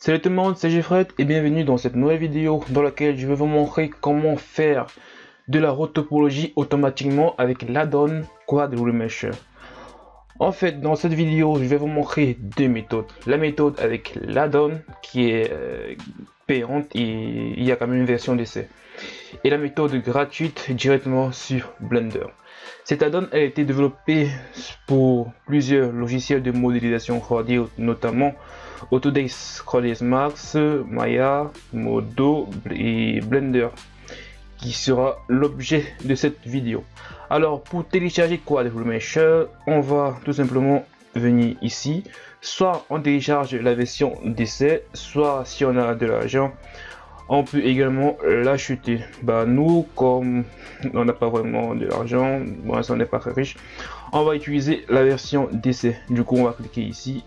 Salut tout le monde, c'est Jeffrey et bienvenue dans cette nouvelle vidéo dans laquelle je vais vous montrer comment faire de la rotopologie automatiquement avec l'add-on Quad Remesher. En fait, dans cette vidéo, je vais vous montrer deux méthodes. La méthode avec l'add-on qui est payante et il y a quand même une version d'essai. Et la méthode gratuite directement sur Blender. Cette add-on a été développée pour plusieurs logiciels de modélisation 3D, notamment Autodesk 3ds Max, Maya, Modo et Blender, qui sera l'objet de cette vidéo. Alors pour télécharger Quad Remesher, on va tout simplement venir ici, soit on télécharge la version d'essai, soit si on a de l'argent, on peut également l'acheter. Nous, comme on n'a pas vraiment de l'argent, on n'est pas très riche, on va utiliser la version d'essai. Du coup on va cliquer ici.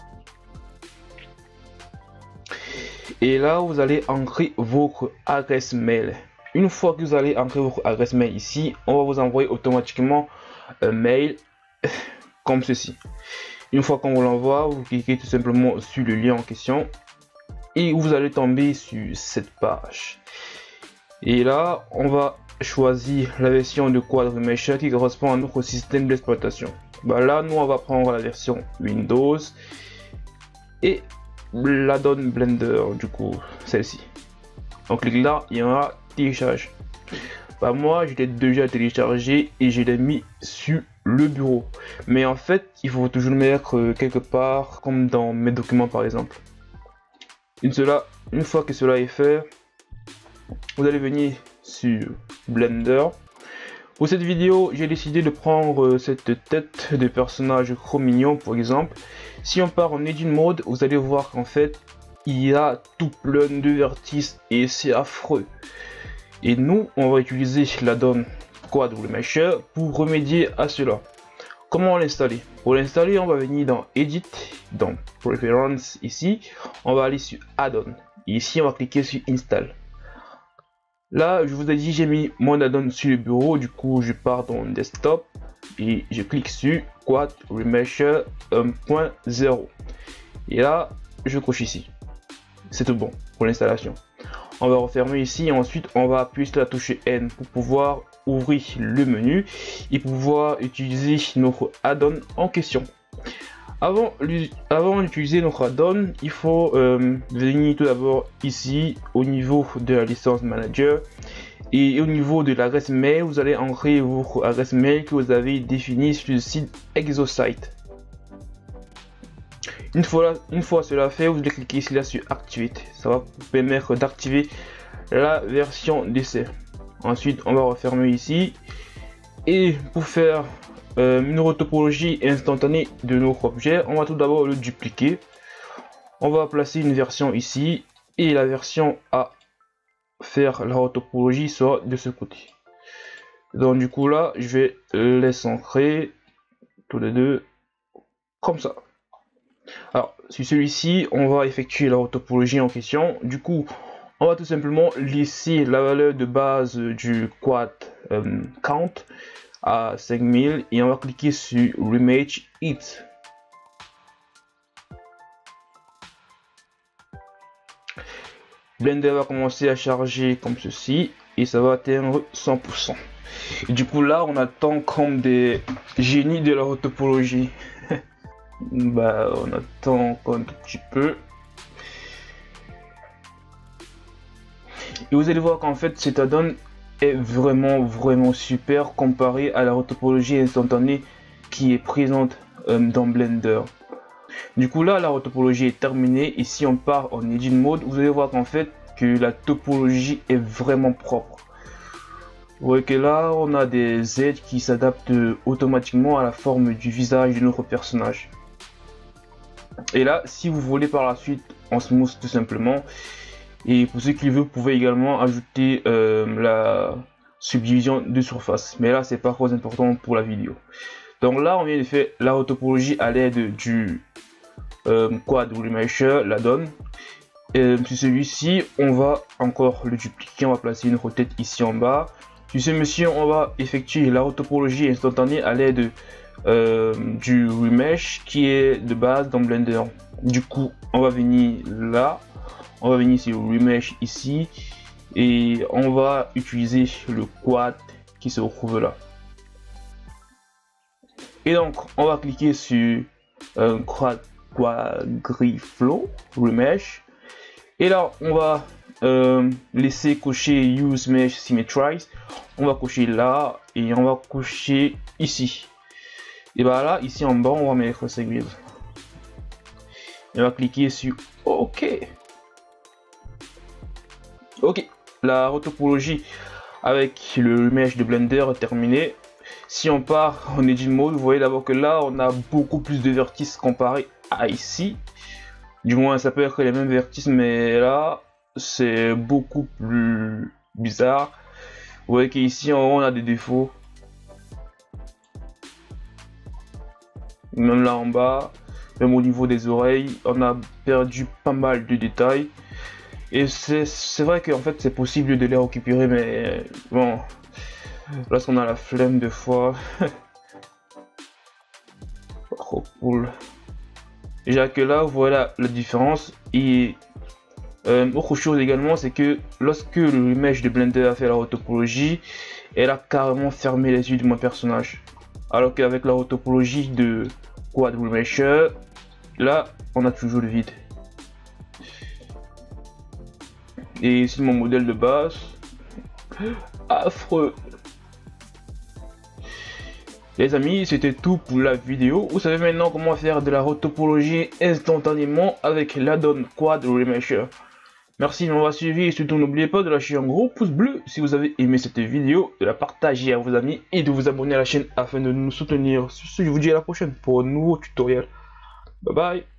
Et là, vous allez entrer votre adresse mail. Une fois que vous allez entrer votre adresse mail ici, on va vous envoyer automatiquement un mail comme ceci. Une fois qu'on vous l'envoie, vous cliquez tout simplement sur le lien en question et vous allez tomber sur cette page. Et là, on va choisir la version de Quad Remesher qui correspond à notre système d'exploitation. Là, nous, on va prendre la version Windows et l'add-on Blender, du coup celle-ci. On clique là, il y aura télécharge. Moi je l'ai déjà téléchargé et je l'ai mis sur le bureau, mais en fait il faut toujours le mettre quelque part, comme dans mes documents par exemple. Une fois que cela est fait, vous allez venir sur Blender. Pour cette vidéo, j'ai décidé de prendre cette tête de personnage trop mignon par exemple. Si on part en Edit Mode, vous allez voir qu'en fait, il y a tout plein de vertices et c'est affreux. Et nous, on va utiliser l'add-on Quad Remesher pour remédier à cela. Comment l'installer? Pour l'installer, on va venir dans Edit, dans Preferences ici, on va aller sur Add-on. Ici, on va cliquer sur Install. Là, je vous ai dit, j'ai mis mon add-on sur le bureau, du coup, je pars dans Desktop et je clique sur Quad Remesher 1.0. Et là, je coche ici. C'est tout bon pour l'installation. On va refermer ici et ensuite, on va appuyer sur la touche N pour pouvoir ouvrir le menu et pouvoir utiliser notre add-on en question. Avant d'utiliser notre add-on, il faut venir tout d'abord ici au niveau de la licence manager et au niveau de l'adresse mail, vous allez entrer votre adresse mail que vous avez définie sur le site Exosite. Une fois cela fait, vous allez cliquer ici là sur Activate. Ça va vous permettre d'activer la version d'essai. Ensuite, on va refermer ici et pour faire une rotopologie instantanée de notre objet, on va tout d'abord le dupliquer. On va placer une version ici et la version à faire la rotopologie sera de ce côté. Donc du coup là, je vais les centrer tous les deux comme ça. Alors sur celui-ci, on va effectuer la rotopologie en question. Du coup, on va tout simplement laisser la valeur de base du quad count à 5000 et on va cliquer sur Remake It. Blender va commencer à charger comme ceci et ça va atteindre 100%. Et du coup là, on attend comme des génies de la rotopologie. On attend encore un tout petit peu. Et vous allez voir qu'en fait cet add-on est vraiment super comparé à la rotopologie instantanée qui est présente dans Blender. Du coup là, la rotopologie est terminée et si on part en Edit Mode, vous allez voir qu'en fait que la topologie est vraiment propre. Vous voyez que là, on a des aides qui s'adaptent automatiquement à la forme du visage de notre personnage. Et là, si vous voulez par la suite en smooth tout simplement, et pour ceux qui veulent, vous pouvez également ajouter la subdivision de surface. Mais là, c'est pas trop important pour la vidéo. Donc là, on vient de faire la rotopologie à l'aide du Quad Remesher, l'add-on. Sur celui-ci, on va encore le dupliquer. On va placer une tête ici en bas. Sur ce monsieur, on va effectuer la rotopologie instantanée à l'aide du remesh qui est de base dans Blender. Du coup, on va venir là, on va venir sur Remesh ici et on va utiliser le quad qui se trouve là. Et donc on va cliquer sur Quadriflow Remesh et là on va laisser cocher Use Mesh Symmetrize. On va cocher là et on va cocher ici. Et bah là, ici en bas, on va mettre ces grids. On va cliquer sur OK. OK. La retopologie avec le mesh de Blender est terminée. Si on part en Edit Mode, vous voyez d'abord que là, on a beaucoup plus de vertices comparé à ici. Du moins, ça peut être les mêmes vertices, mais là, c'est beaucoup plus bizarre. Vous voyez qu'ici, on a des défauts. Même là en bas, même au niveau des oreilles, on a perdu pas mal de détails. Et c'est vrai qu'en fait, c'est possible de les récupérer, mais bon, lorsqu'on a la flemme de fois. Oh, cool. Déjà que là, voilà la différence. Et autre chose également, c'est que lorsque le mesh de Blender a fait la retopologie, elle a carrément fermé les yeux de mon personnage. Alors qu'avec la retopologie de Quad Remesher, là, on a toujours le vide. Et ici mon modèle de base, affreux. Les amis, c'était tout pour la vidéo. Vous savez maintenant comment faire de la retopologie instantanément avec l'add-on Quad Remesher. Merci de m'avoir suivi et surtout n'oubliez pas de lâcher un gros pouce bleu si vous avez aimé cette vidéo, de la partager à vos amis et de vous abonner à la chaîne afin de nous soutenir. Sur ce, je vous dis à la prochaine pour un nouveau tutoriel. Bye bye.